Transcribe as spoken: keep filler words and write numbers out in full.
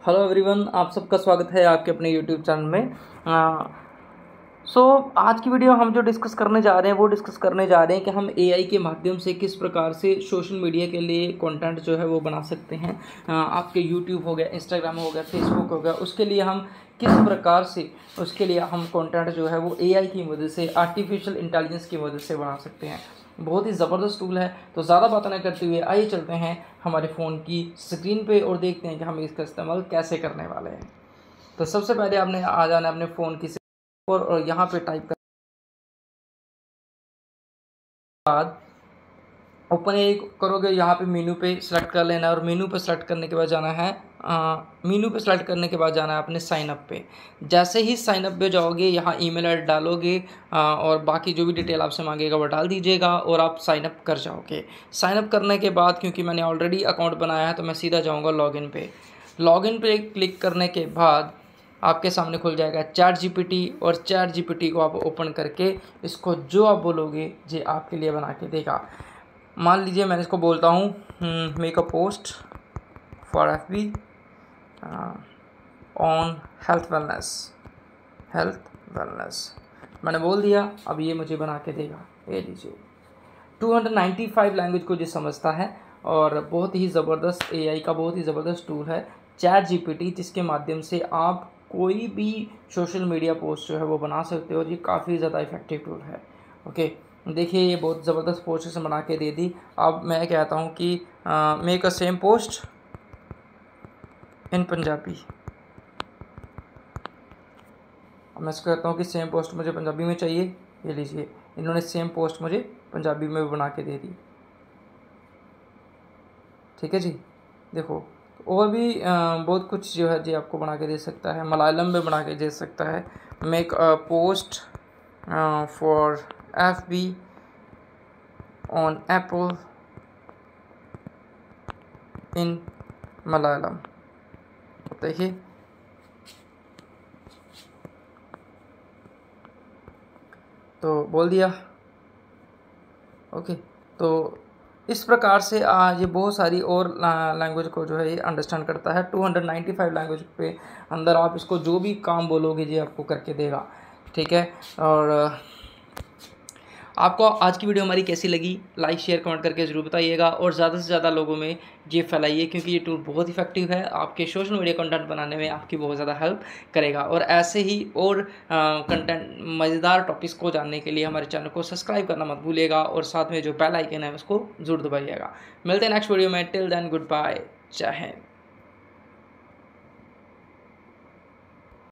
Hello everyone, आप सबका स्वागत है आपके अपने यूट्यूब चैनल में। सो so, आज की वीडियो हम जो डिस्कस करने जा रहे हैं वो डिस्कस करने जा रहे हैं कि हम एआई के माध्यम से किस प्रकार से सोशल मीडिया के लिए कंटेंट जो है वो बना सकते हैं। आ, आपके यूट्यूब हो गया, इंस्टाग्राम हो गया, फेसबुक हो गया, उसके लिए हम किस प्रकार से उसके लिए हम कंटेंट जो है वो एआई की मदद से, आर्टिफिशियल इंटेलिजेंस की मदद से बना सकते हैं। बहुत ही ज़बरदस्त टूल है। तो ज़्यादा बात न करते हुए आइए चलते हैं हमारे फ़ोन की स्क्रीन पे और देखते हैं कि हम इसका इस्तेमाल कैसे करने वाले हैं। तो सबसे पहले आपने आ जाना अपने फ़ोन की और, और यहाँ पे टाइप कर बाद ओपन एक करोगे, यहाँ पे मेनू पे सेलेक्ट कर लेना है और मेनू पे सेलेक्ट करने के बाद जाना है मेनू पे सेलेक्ट करने के बाद जाना है अपने साइन अप पे। जैसे ही साइन अप पे जाओगे यहाँ ईमेल आई डी डालोगे आ, और बाकी जो भी डिटेल आपसे मांगेगा वो डाल दीजिएगा और आप साइन अप कर जाओगे। साइन अप करने के बाद क्योंकि मैंने ऑलरेडी अकाउंट बनाया है तो मैं सीधा जाऊँगा लॉगिन पे। लॉगिन पे क्लिक करने के बाद आपके सामने खुल जाएगा चैट जीपीटी और चैट जीपीटी को आप ओपन करके इसको जो आप बोलोगे ये आपके लिए बना के देगा। मान लीजिए मैंने इसको बोलता हूँ make a post for F B on health wellness health wellness मैंने बोल दिया। अब ये मुझे बना के देगा। ये लीजिए two hundred ninety five language को जो समझता है और बहुत ही ज़बरदस्त एआई का बहुत ही ज़बरदस्त टूल है चैट जीपीटी, जिसके माध्यम से आप कोई भी सोशल मीडिया पोस्ट जो है वो बना सकते हो और ये काफ़ी ज़्यादा इफेक्टिव टूल है। ओके, देखिए ये बहुत ज़बरदस्त पोस्ट से बना के दे दी। अब मैं कहता हूँ कि make a same post in Punjabi. अब मैं इसको कहता हूँ कि सेम पोस्ट मुझे पंजाबी में चाहिए। ये लीजिए इन्होंने सेम पोस्ट मुझे पंजाबी में बना के दे दी। ठीक है जी, देखो और भी आ, बहुत कुछ जो है जी आपको बना के दे सकता है। मलयालम में बना के दे सकता है make a post for F B on apple in Malayalam. देखिए तो बोल दिया। ओके, तो इस प्रकार से आ, ये बहुत सारी और लैंग्वेज को जो है ये अंडरस्टैंड करता है। Two hundred ninety five language पे अंदर आप इसको जो भी काम बोलोगे ये आपको करके देगा। ठीक है, और आपको आज की वीडियो हमारी कैसी लगी लाइक शेयर कमेंट करके ज़रूर बताइएगा और ज़्यादा से ज़्यादा लोगों में ये फैलाइए, क्योंकि ये टूल बहुत इफेक्टिव है। आपके सोशल मीडिया कंटेंट बनाने में आपकी बहुत ज़्यादा हेल्प करेगा। और ऐसे ही और कंटेंट मज़ेदार टॉपिक्स को जानने के लिए हमारे चैनल को सब्सक्राइब करना मत भूलिएगा और साथ में जो बेल आइकन है उसको ज़रूर दबाइएगा। मिलते हैं नेक्स्ट वीडियो में। टिल देन गुड बाय, जय हिंद।